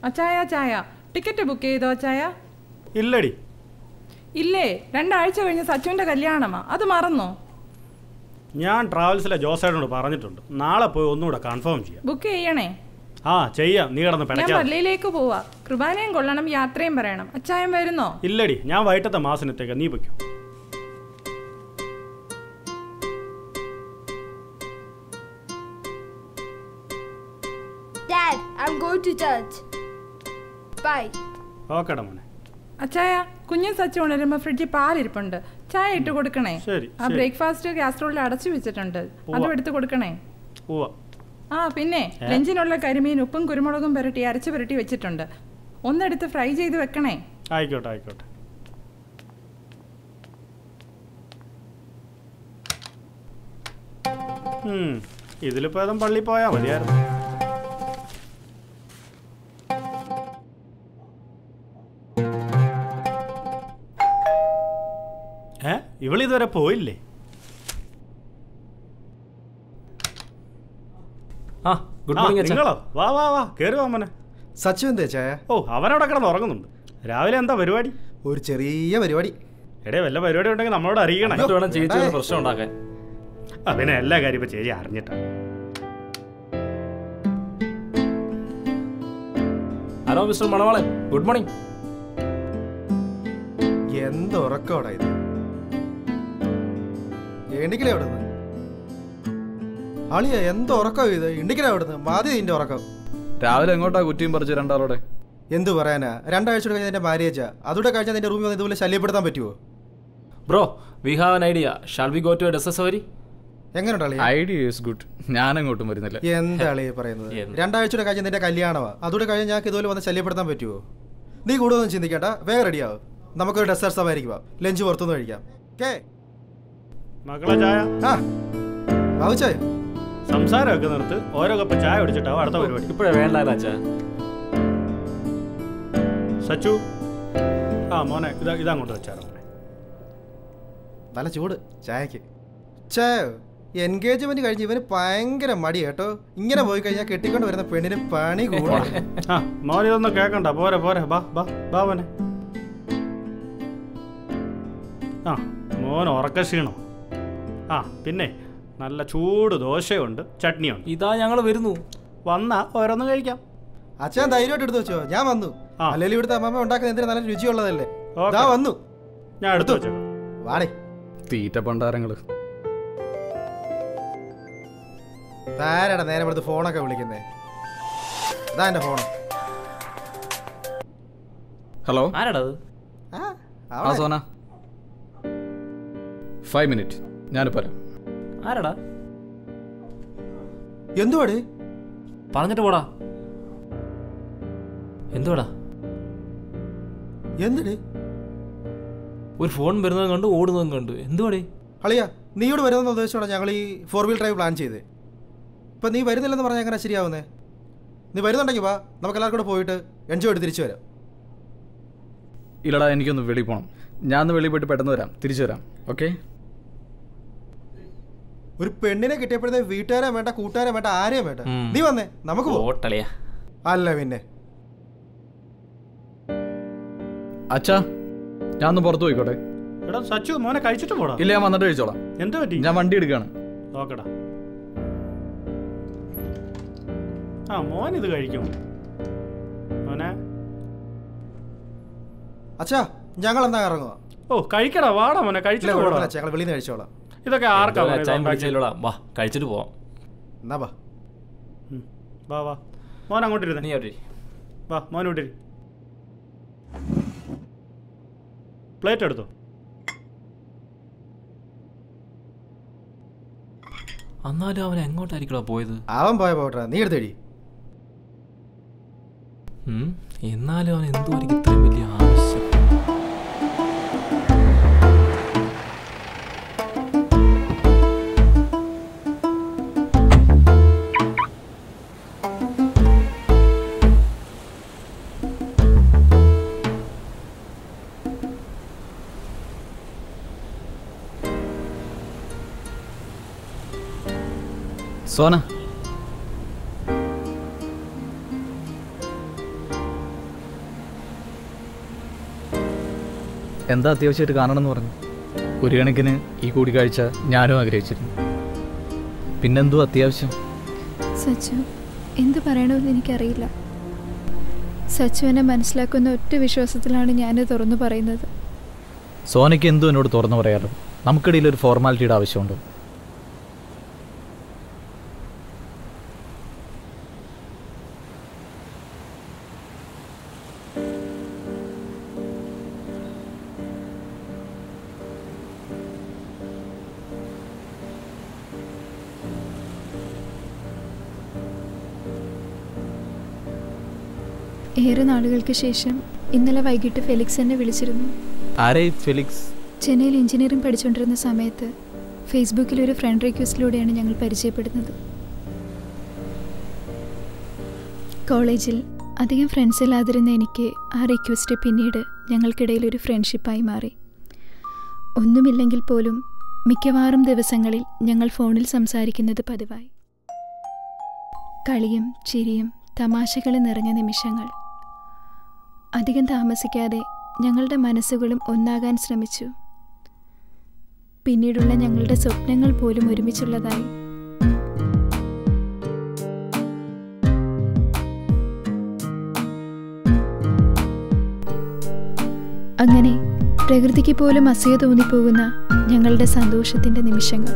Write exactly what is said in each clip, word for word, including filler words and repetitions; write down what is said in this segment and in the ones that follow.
അച്ചായ ചായ ticket book ചെയ്തോ അച്ചായ? ഇല്ലടി. ഇല്ലേ? രണ്ടാഴ്ച കഴിഞ്ഞ് സച്ചുവിന്റെ കല്യാണമാ, അത് മറന്നോ? ഞാൻ ട്രാവൽസിലെ ജോസേട്ടനോട് പറഞ്ഞിട്ടുണ്ട്, നാളെ പോയി ഒന്നുകൂടെ കൺഫേം ചെയ്യാം. ബുക്ക് ചെയ്യണേ? ആ ചെയ്യാം. നീ കിടന്ന് ഞാൻ പള്ളിയിലേക്ക് പോവാ. കുർബാനയും കൊള്ളണം, യാത്രയും പറയണം. അച്ചായൻ വരുന്നോ? ഇല്ലടി, ഞാൻ വൈകിട്ടത്തെ മാസത്തിനത്തേക്ക്. നീ പൊയ്ക്കോ. Dad, I'm going to church. Bye. ഓക്കെടാ മോനെ. അച്ചായ, കുഞ്ഞും സച്ചു ഉണരുമ്പോ ഫ്രിഡ്ജിൽ പാലിരിപ്പുണ്ട്, ചായ ഇട്ട് കൊടുക്കണേ. ആ ബ്രേക്ക്ഫാസ്റ്റ് കാസറോളിൽ അടച്ചു വെച്ചിട്ടുണ്ട്, അതും എടുത്ത് കൊടുക്കണേ. ആ പിന്നെ ലഞ്ചിനുള്ള കരിമീൻ ഉപ്പും കുരുമുളകും പുരട്ടി അരച്ച് പുരട്ടി വെച്ചിട്ടുണ്ട്, ഒന്നെടുത്ത് ഫ്രൈ ചെയ്ത് വെക്കണേ. ആയിക്കോട്ടെ ആയിക്കോട്ടെ. ഇതിലിപ്പോ ഏതും പള്ളി പോയാ മതിയായിരുന്നു. ഏ ഇവളിതുവരെ പോയില്ലേ? ആ ഗുഡ് മോർണിംഗ്. നിങ്ങളോ? വാ വാ വാ കേറി വാ മോനെ. സച്ചു എന്താ ചായ? ഓ അവനവിടെ കിടന്ന് ഉറങ്ങുന്നുണ്ട്. രാവിലെ എന്താ പരിപാടി? ഒരു ചെറിയ പരിപാടി. എടേ വല്ല പരിപാടി ഉണ്ടെങ്കിൽ നമ്മളോട് അറിയിക്കണം. വേണം ചേച്ചി പ്രശ്നം ഉണ്ടാക്കാൻ. അതിനെ എല്ലാ കാര്യം ഇപ്പൊ ചേച്ചി അറിഞ്ഞിട്ടാണ്. Hello mister Manavalan, good morning. എന്തുറക്കോടാ ഇത്? എണ്ണിക്കലേ അവിടുന്ന് അളിയ എന്തുറക്കോ ഇത്? ഇണ്ടിക്കലേ അവിടുന്ന് മാതി നിന്റെ ഉറക്കം. രാവിലെ എങ്ങോട്ടാ കുറ്റിയും പറിച്ച് രണ്ടാളോടെ? എന്ത് പറയാനാ, രണ്ടാഴ്ച കഴിഞ്ഞ നിന്റെ മാരേജാ, അതോടെ കഴിഞ്ഞാൽ നിന്റെ റൂമിൽ വന്ന് ഇതുപോലെ ശല്യപ്പെടുത്താൻ പറ്റുമോ? Bro we have an idea. Shall we go to a desserts? എങ്ങനെയുണ്ട് ഐഡിയ ഈസ് ഗുഡ്. ഞാനെങ്ങോട്ടും വരുന്നില്ല. എന്താണ് ഈ പറയുന്നത്? രണ്ടാഴ്ചയുടെ കഴിഞ്ഞ നിന്റെ കല്യാണമാ, അതോടെ കഴിഞ്ഞാൽ ഞങ്ങൾക്ക് ഇതുപോലെ വന്ന് ശല്യപ്പെടുത്താൻ പറ്റുമോ? നീ കൂടുതലൊന്നും ചിന്തിക്കേണ്ട, വേഗം റെഡിയാവും. നമുക്കൊരു ഡെസേർട്ട് സമായിരിക്കും, ലഞ്ച് പുറത്തുനിന്ന് കഴിക്കാം. മക്കളെ ചായ. ആ ബാബുച്ചായ സംസാരമൊക്കെ നിർത്ത്, ഓരോ കപ്പ് ചായ കുടിച്ചിട്ടാവും അടുത്ത പരിപാടി. ഇപ്പോഴേ വേണ്ട. സച്ചു ആ മോനെ ഇതാ ഇതങ്ങോട്ട് വെച്ചാറോ മോനെ. നല്ല ചൂട് ചായക്ക്. ചായ എൻഗേജ്മെന്റ് കഴിഞ്ഞ് ഇവന് ഭയങ്കര മടി കേട്ടോ. ഇങ്ങനെ പോയി കഴിഞ്ഞാൽ കെട്ടിക്കൊണ്ട് വരുന്ന പെണ്ണിന് പണി കൂടാ. ആ മോൻ ഇതൊന്നും കേൾക്കണ്ട, പോരെ പോരെ ബാ ബാ ബാ മോനെ. ആ മോൻ ഉറക്ക ക്ഷീണോ? ആ പിന്നെ നല്ല ചൂട് ദോശയുണ്ട്, ചട്നിയുണ്ട്. ഇതാ ഞങ്ങൾ വരുന്നു. വന്നാ ഓരോന്ന് കഴിക്കാം. അച്ഛൻ ധൈര്യമായിട്ട് എടുത്തു വെച്ചോ, ഞാൻ വന്നു. അല്ലെങ്കിൽ ഇവിടുത്തെ അമ്മമ്മ ഉണ്ടാക്കുന്ന എന്തിനാ നല്ല രുചിയുള്ളതല്ലേ. വന്നു, ഞാൻ എടുത്തു വെച്ചോ. വാടേ തീറ്റ പണ്ടാരങ്ങള്. താരടാ നേരെ ഇവിടുത്തെ ഫോണൊക്കെ വിളിക്കുന്നേ. ഇതാ എന്റെ ഫോൺ. ഹലോ ആരാടത്? ആ സോന, ഫൈവ് മിനിറ്റ് ഞാനിപ്പോ വരാം. ആരാടാ? എന്തുവാടേ? പറഞ്ഞിട്ട് പോടാ. എന്തുവാടാ? എന്തിടേ? ഒരു ഫോൺ വരുന്നതും കണ്ടു, ഓടുന്നതും കണ്ടു. എന്തുവാടേ? അളിയാ നീയോട് വരുന്ന ഉദ്ദേശത്തോടെ ഞങ്ങൾ ഈ ഫോർ വീൽ ഡ്രൈവ് പ്ലാൻ ചെയ്തേ. ഇപ്പം നീ വരുന്നില്ലെന്ന് പറഞ്ഞാൽ എങ്ങനെ ശരിയാവുന്നേ? നീ വരുന്നുണ്ടെങ്കിൽ വാ, നമുക്ക് എല്ലാവർക്കും കൂടെ പോയിട്ട് എൻജോയ് ചെയ്ത് തിരിച്ചു വരാം. ഇല്ലടാ, എനിക്കൊന്ന് വെളിയിൽ പോകണം. ഞാൻ ഒന്ന് വെളിയിൽ പോയിട്ട് പെട്ടെന്ന് വരാം, തിരിച്ചു വരാം. ഓക്കെ? ഒരു പെണ്ണിനെ കിട്ടിയപ്പോഴത്തെ വീട്ടുകാരെ വേണ്ട, കൂട്ടുകാരെ വേണ്ട, ആരെയും വേണ്ട. നീ വന്നേ, നമുക്ക് പോട്ടളിയാ. അല്ല പിന്നെ അച്ഛാ ഞാൻ ഒന്ന് പുറത്തു പോയിക്കോട്ടെ. എടാ സച്ചു മോനെ കഴിച്ചിട്ട് പോടാ. ഇല്ല ഞാൻ വന്നിട്ട് കഴിച്ചോളാം. എന്ത് പറ്റി? ഞാൻ വണ്ടി എടുക്കുകയാണ്. ഓക്കെടാ. ആ മോൻ ഇത് കഴിക്കും മോനെ. അച്ഛാ ഞങ്ങൾ എന്താ ഇറങ്ങുക? ഓ കഴിക്കടാ, വാടാ മോനെ, കഴിച്ചിട്ട് പോടാ. ഞങ്ങൾ വെളിയിൽ നിന്ന് കഴിച്ചോളാം. ഇതൊക്കെ ആർക്കാ? വാ കഴിച്ചിട്ട് പോവാം. എന്നാ വാ വാ വാ മോൻ അങ്ങോട്ട് ഇരുന്നേ. നീ അവിടെ വാ മോൻ വിട്ടിരി. പ്ലേറ്റ് എടുത്തോ. എന്നാലും അവൻ എങ്ങോട്ടായിരിക്കണോ പോയത്? അവൻ പോയ പോട്ടെ, നീ എടുത്തേടി. എന്നാലും അവൻ എന്തുമായിരിക്കും ഇത്രയും വലിയ ആവശ്യം? സോന എന്താ അത്യാവശ്യമായിട്ട് കാണണമെന്ന് പറഞ്ഞു? ഒരു കണക്കിന് ഈ കൂടിക്കാഴ്ച ഞാനും ആഗ്രഹിച്ചിരുന്നു. പിന്നെന്തോ അത്യാവശ്യം? സച്ചു, എന്ത് പറയണമെന്ന് എനിക്കറിയില്ല. സച്ചു എന്നെ മനസ്സിലാക്കുന്ന ഒറ്റ വിശ്വാസത്തിലാണ് ഞാൻ തുറന്നു പറയുന്നത്. സോനയ്ക്ക് എന്തോ എന്നോട് തുറന്നു പറയാലോ. നമുക്കിടയിൽ ഒരു ഫോർമാലിറ്റിയുടെ ആവശ്യമുണ്ടോ? ഏറെ നാളുകൾക്ക് ശേഷം ഇന്നലെ വൈകിട്ട് ഫെലിക്സ് എന്നെ വിളിച്ചിരുന്നു. ആരെ ഫെലിക്സ്? ചെന്നൈയിൽ എഞ്ചിനീയറിംഗ് പഠിച്ചുകൊണ്ടിരുന്ന സമയത്ത് ഫേസ്ബുക്കിൽ ഒരു ഫ്രണ്ട് റിക്വസ്റ്റിലൂടെയാണ് ഞങ്ങൾ പരിചയപ്പെടുന്നത്. കോളേജിൽ അധികം ഫ്രണ്ട്സ് ഇല്ലാതിരുന്ന എനിക്ക് ആ റിക്വസ്റ്റ് പിന്നീട് ഞങ്ങൾക്കിടയിൽ ഒരു ഫ്രണ്ട്ഷിപ്പായി മാറി. ഒന്നുമില്ലെങ്കിൽ പോലും മിക്കവാറും ദിവസങ്ങളിൽ ഞങ്ങൾ ഫോണിൽ സംസാരിക്കുന്നത് പതിവായി. കളിയും ചിരിയും തമാശകളും നിറഞ്ഞ നിമിഷങ്ങൾ. അധികം താമസിക്കാതെ ഞങ്ങളുടെ മനസ്സുകളും ഒന്നാകാൻ ശ്രമിച്ചു. പിന്നീടുള്ള ഞങ്ങളുടെ സ്വപ്നങ്ങൾ പോലും ഒരുമിച്ചുള്ളതായി. അങ്ങനെ പ്രകൃതിക്ക് പോലും അസൂയ തോന്നിപ്പോകുന്ന ഞങ്ങളുടെ സന്തോഷത്തിൻ്റെ നിമിഷങ്ങൾ.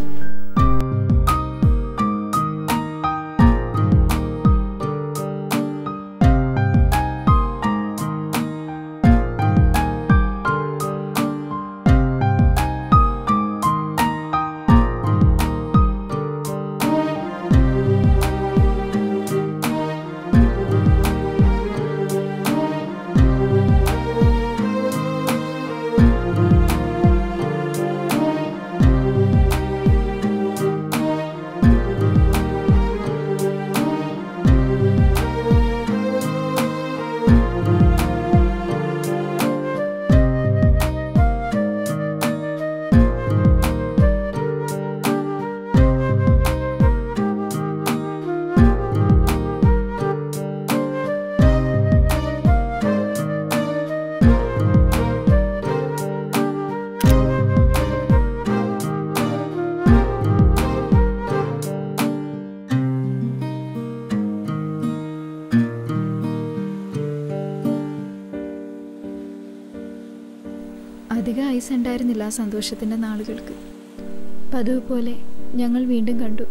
അധികം ഐസ് ഉണ്ടായിരുന്നില്ല ആ സന്തോഷത്തിൻ്റെ നാളുകൾക്ക്. പതിവ് പോലെ ഞങ്ങൾ വീണ്ടും കണ്ടു.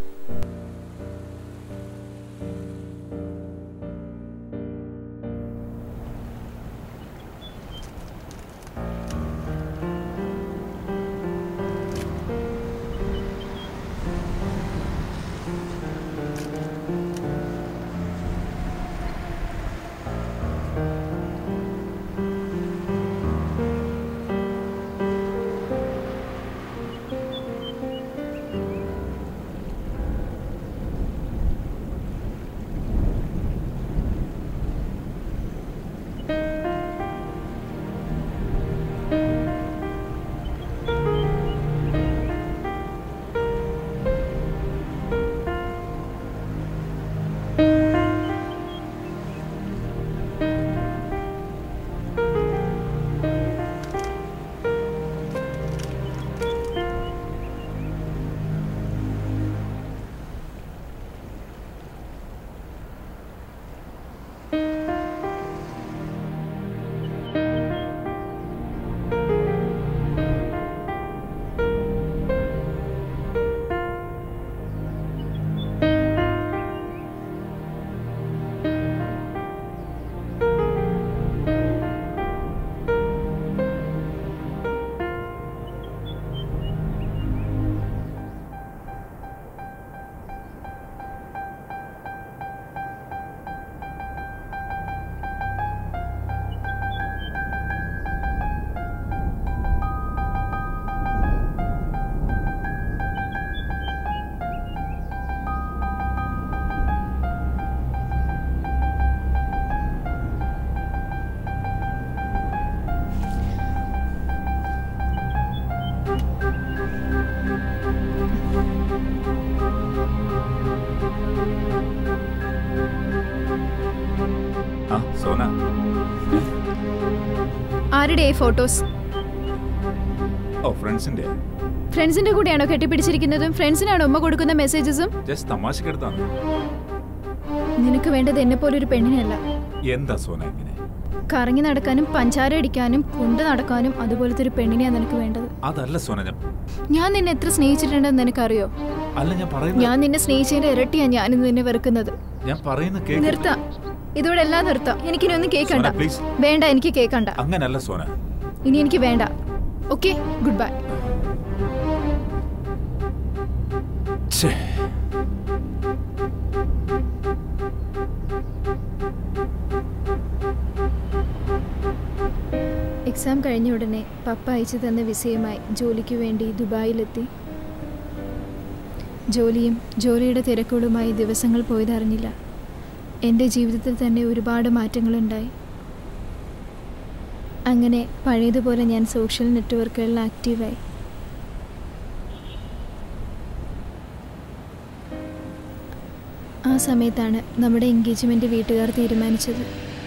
ആരുടെ ഫോട്ടോസ്? ഓ ഫ്രണ്ട്സിന്റെ ഫ്രണ്ട്സിന്റെ കൂടെയാണോ കെട്ടിപ്പിടിച്ചിരിക്കുന്നതും ഫ്രണ്ട്സിനാണോ ഉമ്മ കൊടുക്കുന്ന മെസ്സേജസും? ജസ്റ്റ് തമാശക്കെടുത്താണ്. നിനക്ക് വേണ്ടത് എന്നെ പോലൊരു പെണ്ണിനല്ല. എന്താ സോന ഇങ്ങനെ? കറങ്ങി നടക്കാനും പഞ്ചാര അടിക്കാനും കൊണ്ട് നടക്കാനും അതുപോലത്തെ ഒരു പെണ്ണിനെയാണ് നിനക്ക് വേണ്ടത്. അതല്ല സോന. ഞാൻ നിന്നെ എത്ര സ്നേഹിച്ചിട്ടുണ്ടെന്ന് നിനക്കറിയോ? അല്ല ഞാൻ പറയുന്നത്. ഞാൻ നിന്നെ സ്നേഹിച്ചതിന്റെ ഇരട്ടിയാ ഞാൻ ഇന്ന് നിന്നെ വെറുക്കുന്നത്. ഞാൻ പറയുന്നത് കേൾക്ക്. നിർത്താം, ഇതോടെ എല്ലാം നിർത്താം. എനിക്കിനി ഒന്നും കേൾക്കണ്ട. വേണ്ട, എനിക്ക് കേൾക്കണ്ട. അങ്ങനല്ല സോന. ഇനി എനിക്ക് വേണ്ട. Okay, good bye. എക്സാം കഴിഞ്ഞ ഉടനെ പപ്പ അയച്ചു തന്ന വിസയുമായി ജോലിക്ക് വേണ്ടി ദുബായിലെത്തി. ജോലിയും ജോലിയുടെ തിരക്കുകളുമായി ദിവസങ്ങൾ പോയതറിഞ്ഞില്ല. എൻ്റെ ജീവിതത്തിൽ തന്നെ ഒരുപാട് മാറ്റങ്ങളുണ്ടായി. അങ്ങനെ പഴയതുപോലെ ഞാൻ സോഷ്യൽ നെറ്റ്വർക്കുകളിൽ ആക്റ്റീവായി. ആ സമയത്താണ് നമ്മുടെ എൻഗേജ്മെൻ്റ് വീട്ടുകാർ തീരുമാനിച്ചത്.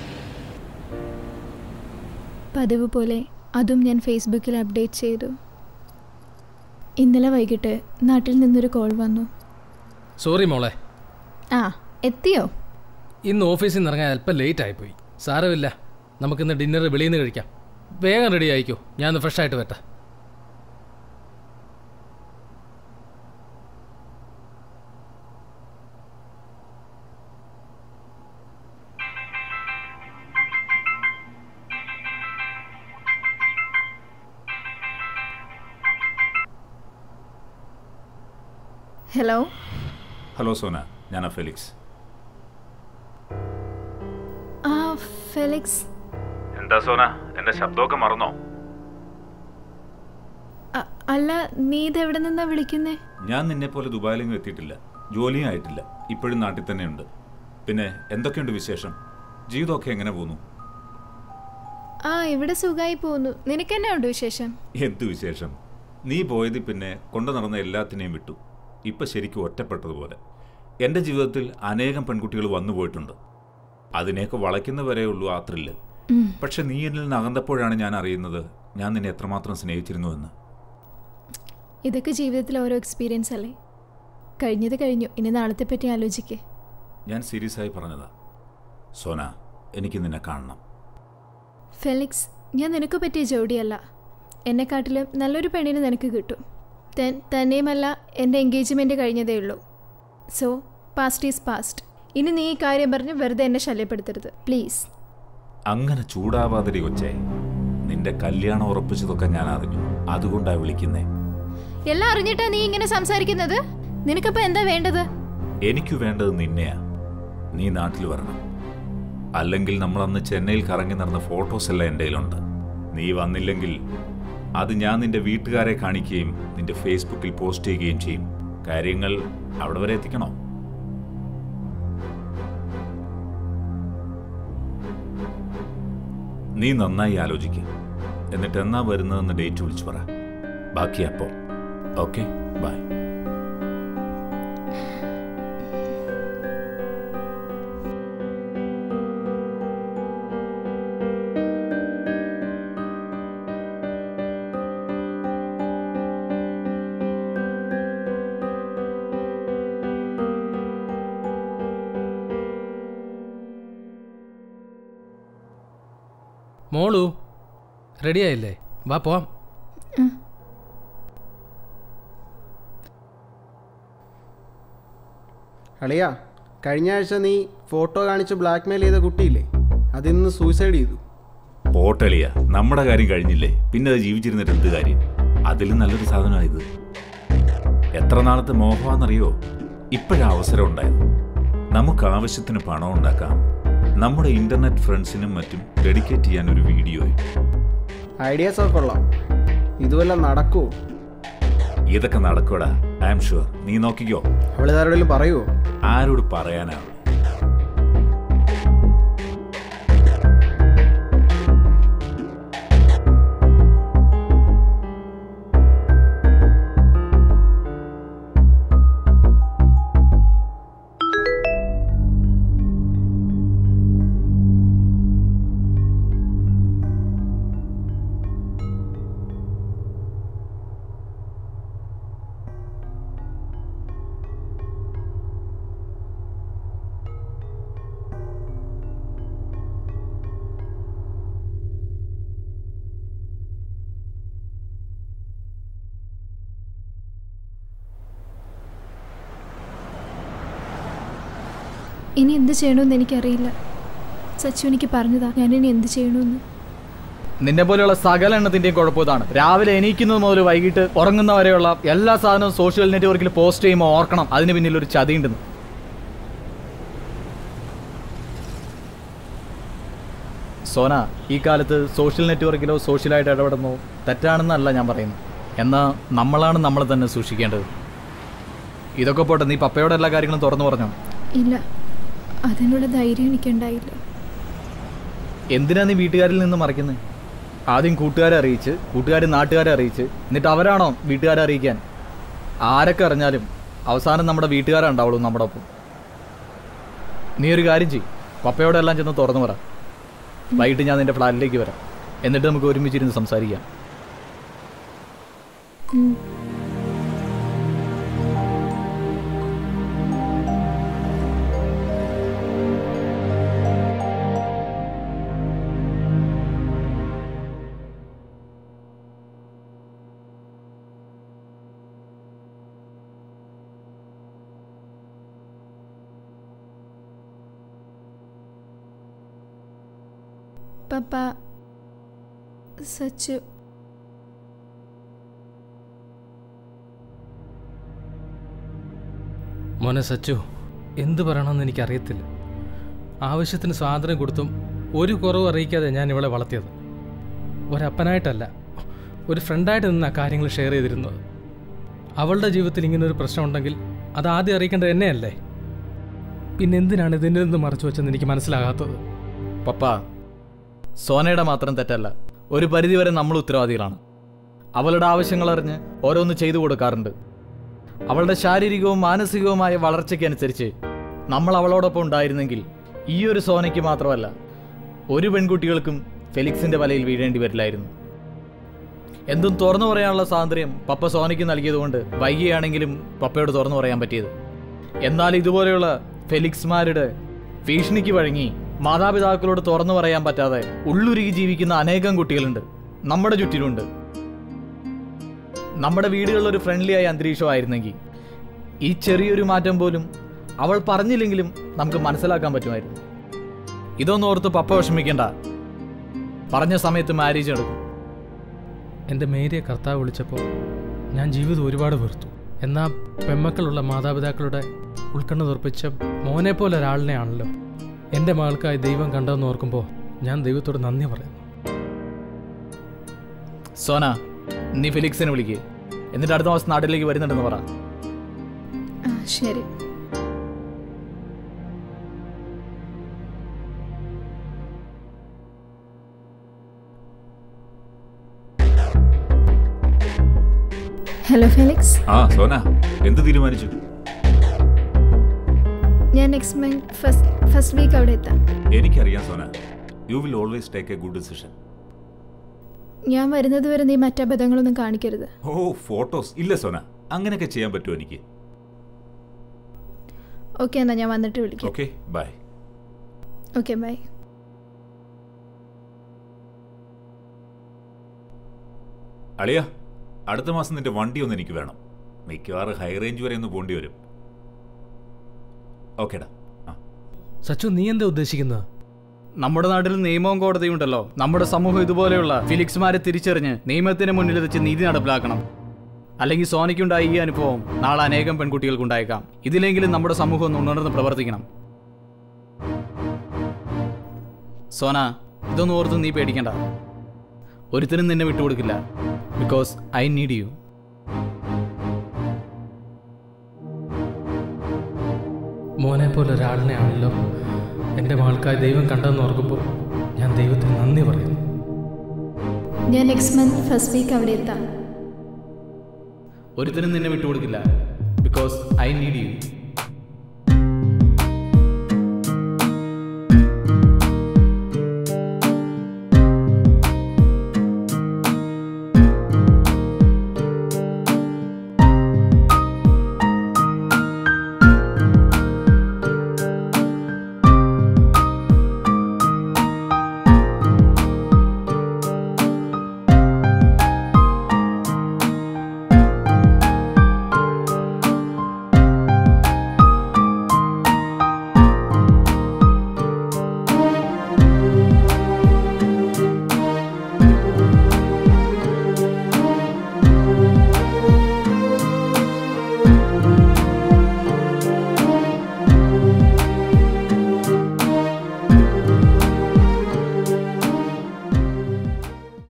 പതിവ് പോലെ അതും ഞാൻ ഫേസ്ബുക്കിൽ അപ്ഡേറ്റ് ചെയ്തു. ഇന്നലെ വൈകിട്ട് നാട്ടിൽ നിന്നൊരു കോൾ വന്നു. സോറി മോളെ. ആ, എത്തിയോ? ഇന്ന് ഓഫീസിൽ നിന്ന് ഇറങ്ങാൻ അല്പം ലേറ്റ് ആയിപ്പോയി. സാരമില്ല, നമുക്കിന്ന് ഡിന്നർ വെളിയിൽ നിന്ന് കഴിക്കാം. വേഗം റെഡി ആയിക്കോ, ഞാനൊന്ന് ഫ്രഷ് ആയിട്ട് വരട്ടെ. ഹലോ. ഹലോ സോന, ഞാനാ ഫെലിക്സ്. ആ ഫെലിക്സ്. എന്താ സോന, എന്റെ ശബ്ദമൊക്കെ മറന്നോ? അല്ല, നീ ഇതെവിടെ നിന്നാ വിളിക്കുന്നേ? ഞാൻ നിന്നെ പോലെ ദുബായിലെങ്കിലും എത്തിയിട്ടില്ല, ജോലിയും ആയിട്ടില്ല, ഇപ്പോഴും നാട്ടിൽ തന്നെ ഉണ്ട്. പിന്നെ എന്തൊക്കെയുണ്ട് വിശേഷം? ജീവിതമൊക്കെ എങ്ങനെ പോകുന്നു? ആ, ഇവിടെ സുഖമായി പോകുന്നു. നിനക്ക് എന്നാ ഉണ്ട് വിശേഷം? എന്ത് വിശേഷം? നീ പോയത് പിന്നെ കൊണ്ടു നടന്ന എല്ലാത്തിനെയും വിട്ടു. ഇപ്പം ശരിക്കും ഒറ്റപ്പെട്ടതുപോലെ. എൻ്റെ ജീവിതത്തിൽ അനേകം പെൺകുട്ടികൾ വന്നു പോയിട്ടുണ്ട്. അതിനെയൊക്കെ വളയ്ക്കുന്നവരേ ഉള്ളൂ ആ ത്രില്ല്. പക്ഷെ നീ എന്നിൽ നിന്ന് അകന്നപ്പോഴാണ് ഞാൻ അറിയുന്നത് ഞാൻ നിന്നെ എത്രമാത്രം സ്നേഹിച്ചിരുന്നുവെന്ന്. ഇതൊക്കെ ജീവിതത്തിലെ ഓരോ എക്സ്പീരിയൻസ് അല്ലേ? കഴിഞ്ഞത് കഴിഞ്ഞു, ഇനി നാളത്തെ പറ്റി ആലോചിക്കേ. ഞാൻ സീരിയസ് ആയി പറഞ്ഞതാ സോന, എനിക്ക് നിന്നെ കാണണം. ഫെലിക്സ്, ഞാൻ നിനക്ക് പറ്റിയ ജോഡിയല്ല. എന്നെക്കാട്ടിലും നല്ലൊരു പെണ്ണിന് നിനക്ക് കിട്ടും. തന്നെയുമല്ല, എൻ്റെ എൻഗേജ്മെൻറ്റ് കഴിഞ്ഞതേ ഉള്ളൂ. So past is past. ഇനി നീ ഈ കാര്യം പറഞ്ഞ് വെറുതെ എന്നെ ശല്യപ്പെടുത്തരുത് പ്ലീസ്. അങ്ങനെ ചൂടാവാതിരി കൊച്ചേ. നിന്റെ കല്യാണം ഉറപ്പിച്ചതൊക്കെ ഞാൻ അറിഞ്ഞു, അതുകൊണ്ടാണ് വിളിക്കുന്നേ. എല്ലാം അറിഞ്ഞിട്ടാ നീ ഇങ്ങനെ സംസാരിക്കുന്നത്? നിനക്കിപ്പോ എന്താ വേണ്ടത്? എനിക്ക് വേണ്ടത് നിന്നെയാ. നീ നാട്ടിൽ വരണം. അല്ലെങ്കിൽ നമ്മൾ അന്ന് ചെന്നൈയിൽ കറങ്ങി നടന്ന ഫോട്ടോസ് എല്ലാം എൻ്റെ കയ്യിലുണ്ട്. നീ വന്നില്ലെങ്കിൽ അത് ഞാൻ നിന്റെ വീട്ടുകാരെ കാണിക്കുകയും നിന്റെ ഫേസ്ബുക്കിൽ പോസ്റ്റ് ചെയ്യുകയും ചെയ്യും. കാര്യങ്ങൾ അവിടെ വരെ എത്തിക്കണോ? നീ നന്നായി ആലോചിക്കുക. എന്നിട്ട് എന്നാ വരുന്നതെന്ന് ഡേറ്റ് വിളിച്ചു പറ. ബാക്കി അപ്പോൾ. Okay, bye. മോളു റെഡിയായില്ലേ? വാ പോവാം. അളിയാ, കഴിഞ്ഞ ആഴ്ച നീ ഫോട്ടോ കാണിച്ച് ബ്ലാക്ക് മെയിൽ ചെയ്ത കുട്ടിയില്ലേ, അതിന്ന് സൂയിസൈഡ് ചെയ്തു. പോട്ടളിയ, നമ്മുടെ കാര്യം കഴിഞ്ഞില്ലേ, പിന്നെ അത് ജീവിച്ചിരുന്നിട്ട് എന്ത് കാര്യം? അതിലും നല്ലൊരു സാധനമായത്. എത്ര നാളത്തെ മോഹമാണെന്നറിയോ? ഇപ്പോഴാ അവസരം ഉണ്ടായത്. നമുക്ക് ആവശ്യത്തിന് പണം ഉണ്ടാക്കാം. നമ്മുടെ ഇന്റർനെറ്റ് ഫ്രണ്ട്സിനും മറ്റും ഡെഡിക്കേറ്റ് ചെയ്യാൻ ഒരു വീഡിയോ. ഐഡിയാസ് ഒക്കെ കൊള്ളാം. ഇതുവല്ല നടക്കുമോ? ഇതൊക്കെ നടക്കൂടാ, ഐ ആം ഷുവർ. നീ നോക്കിക്കോ. അവളിതാരോടെങ്കിലും പറയുമോ? ആരോട് പറയാനാണ്? ഇനി എന്ത് ചെയ്യണമെന്ന് എനിക്കറിയില്ല. സച്ചു എനിക്ക് പറഞ്ഞതാ ഞാനിനി എന്ത് ചെയ്യണമെന്ന്. നിന്നെ പോലെയുള്ള സകല എണ്ണത്തിൻ്റെയും കുഴപ്പം ഇതാണ്. രാവിലെ എണീക്കുന്നത് മുതൽ വൈകിട്ട് ഉറങ്ങുന്നവരെയുള്ള എല്ലാ സാധനവും സോഷ്യൽ നെറ്റ്വർക്കിൽ പോസ്റ്റ് ചെയ്യുമ്പോൾ ഓർക്കണം അതിന് പിന്നിൽ ഒരു ചതിയുണ്ടെന്ന്. സോന, ഈ കാലത്ത് സോഷ്യൽ നെറ്റ്വർക്കിലോ സോഷ്യലായിട്ട് ഇടപെടുന്നോ തെറ്റാണെന്നല്ല ഞാൻ പറയുന്നത്. എന്നാൽ നമ്മളാണ് നമ്മളെ തന്നെ സൂക്ഷിക്കേണ്ടത്. ഇതൊക്കെ പോട്ടെ, നീ പപ്പയോട് എല്ലാ കാര്യങ്ങളും തുറന്നു പറഞ്ഞോ? ഇല്ല, അതിനുള്ള ധൈര്യം എനിക്കുണ്ടായില്ല. എന്തിനാ നീ വീട്ടുകാരിൽ നിന്ന് മറയ്ക്കുന്നത്? ആദ്യം കൂട്ടുകാരെ അറിയിച്ച്, കൂട്ടുകാർ നാട്ടുകാരെ അറിയിച്ച്, എന്നിട്ട് അവരാണോ വീട്ടുകാരെ അറിയിക്കാൻ? ആരൊക്കെ അറിഞ്ഞാലും അവസാനം നമ്മുടെ വീട്ടുകാരുണ്ടാവുള്ളൂ നമ്മുടെ ഒപ്പം. നീ ഒരു കാര്യം ചെയ്യും, പപ്പയോടെല്ലാം ചെന്ന് തുറന്നു പറ. വൈകിട്ട് ഞാൻ നിന്റെ ഫ്ലാറ്റിലേക്ക് വരാം, എന്നിട്ട് നമുക്ക് ഒരുമിച്ചിരുന്ന് സംസാരിക്കാം. പപ്പ, സച്ചു മോനെ സച്ചു, എന്ത് പറയണമെന്ന് എനിക്കറിയത്തില്ല. ആവശ്യത്തിന് സ്വാതന്ത്ര്യം കൊടുത്തും ഒരു കുറവ് അറിയിക്കാതെ ഞാൻ ഇവളെ വളർത്തിയത്. ഒരപ്പനായിട്ടല്ല, ഒരു ഫ്രണ്ടായിട്ട് നിന്നാ കാര്യങ്ങൾ ഷെയർ ചെയ്തിരുന്നത്. അവളുടെ ജീവിതത്തിൽ ഇങ്ങനൊരു പ്രശ്നമുണ്ടെങ്കിൽ അത് ആദ്യം അറിയിക്കേണ്ടത് എന്നെയല്ലേ? പിന്നെ എന്തിനാണ് ഇതിൻ്റെ നിന്ന് മറച്ചു വെച്ചെന്ന് എനിക്ക് മനസ്സിലാകാത്തത്. പപ്പ, സോനയുടെ മാത്രം തെറ്റല്ല, ഒരു പരിധിവരെ നമ്മൾ ഉത്തരവാദികളാണ്. അവളുടെ ആവശ്യങ്ങൾ അറിഞ്ഞ് ഓരോന്ന് ചെയ്തു കൊടുക്കാറുണ്ട്. അവളുടെ ശാരീരികവും മാനസികവുമായ വളർച്ചയ്ക്കനുസരിച്ച് നമ്മൾ അവളോടൊപ്പം ഉണ്ടായിരുന്നെങ്കിൽ ഈ ഒരു സോനയ്ക്ക് മാത്രമല്ല ഒരു പെൺകുട്ടികൾക്കും ഫെലിക്സിന്റെ വലയിൽ വീഴേണ്ടി വരില്ലായിരുന്നു. എന്തും തുറന്നു പറയാനുള്ള സ്വാതന്ത്ര്യം പപ്പ സോനയ്ക്ക് നൽകിയതുകൊണ്ട് വൈകിയാണെങ്കിലും പപ്പയോട് തുറന്നു പറയാൻ പറ്റിയത്. എന്നാൽ ഇതുപോലെയുള്ള ഫെലിക്സ്മാരുടെ ഭീഷണിക്ക് വഴങ്ങി മാതാപിതാക്കളോട് തുറന്നു പറയാൻ പറ്റാതെ ഉള്ളുരുകി ജീവിക്കുന്ന അനേകം കുട്ടികളുണ്ട് നമ്മുടെ ചുറ്റിലുണ്ട്. നമ്മുടെ വീടുകളിലൊരു ഫ്രണ്ട്ലി ആയ അന്തരീക്ഷമായിരുന്നെങ്കിൽ ഈ ചെറിയൊരു മാറ്റം പോലും അവൾ പറഞ്ഞില്ലെങ്കിലും നമുക്ക് മനസ്സിലാക്കാൻ പറ്റുമായിരുന്നു. ഇതൊന്നും ഓർത്ത് പപ്പ വിഷമിക്കേണ്ട. പറഞ്ഞ സമയത്ത് മാരേജ് നടക്കും. എൻ്റെ മേരിയെ കർത്താവ് വിളിച്ചപ്പോൾ ഞാൻ ജീവിതം ഒരുപാട് വെറുത്തു. എന്നാൽ പെമ്മക്കളുള്ള മാതാപിതാക്കളുടെ ഉൾക്കണ്ണ് തുറപ്പിച്ച മോനെ പോലെ ഒരാളിനെയാണല്ലോ എൻ്റെ മകൾക്കായി ദൈവം കണ്ടതെന്ന് ഓർക്കുമ്പോൾ ഞാൻ ദൈവത്തോട് നന്ദി പറയുന്നു. സോന, നീ ഫെലിക്സിനെ വിളിക്കുക, എന്നിട്ട് അടുത്ത മാസം നാട്ടിലേക്ക് വരുന്നുണ്ടെന്ന് പറ. ശരി. Hello Felix. ആ സോന, എന്ത് തീരുമാനിച്ചു? ഞാൻ next month first first week അവിടെ എത്താം. എനിക്കറിയാം Sona, you will always take a good decision. ഞാൻ വരുന്നത് വരെ നീ മറ്റബദ്ധങ്ങളൊന്നും കാണിക്കരുത്. ഓ, ഫോട്ടോസ് ഇല്ല സോന, അങ്ങനെയൊക്കെ ചെയ്യാൻ പറ്റുമോ എനിക്ക്? ഓക്കെ, എന്നാ ഞാൻ വന്നിട്ട് വിളിക്കാം. Okay, bye. Okay, bye. അളിയ, അടുത്ത മാസം നിന്റെ വണ്ടി ഒന്ന് എനിക്ക് വേണം. മിക്കവാറും ഹൈ റേഞ്ച് വരെ ഒന്ന് പോണ്ടി വരും. ഓക്കേടാ. സച്ചു, നീ എന്താ ഉദ്ദേശിക്കുന്നത്? നമ്മുടെ നാട്ടിൽ നിയമവും കോടതിയും ഉണ്ടല്ലോ. നമ്മുടെ സമൂഹം ഇതുപോലെയുള്ള ഫിലിക്സ്മാരെ തിരിച്ചറിഞ്ഞ് നിയമത്തിന് മുന്നിൽ വെച്ച് നീതി നടപ്പിലാക്കണം. അല്ലെങ്കിൽ സോനയ്ക്കുണ്ടായ ഈ അനുഭവം നാളെ അനേകം പെൺകുട്ടികൾക്കുണ്ടായേക്കാം. ഇതിലെങ്കിലും നമ്മുടെ സമൂഹം ഒന്ന് ഉണർന്ന് പ്രവർത്തിക്കണം. സോന, ഇതൊന്നും ഓർത്ത് നീ പേടിക്കണ്ട. ഒരുത്തരും നിന്നെ വിട്ടുകൊടുക്കില്ല. Because I need you. മോനെ പോലെ ഒരാളിനെയാണല്ലോ എൻ്റെ മകൾക്കായി ദൈവം കണ്ടതെന്ന് ഓർക്കുമ്പോൾ ഞാൻ ദൈവത്തിന് നന്ദി പറയുന്നു. ഞാൻ നെക്സ്റ്റ് മന്ത് ഫസ്റ്റ് വീക്ക് അവിടെ എത്താം. ഒരുത്തരും നിന്നെ വിട്ടുകൊടുക്കില്ല. Because I need U.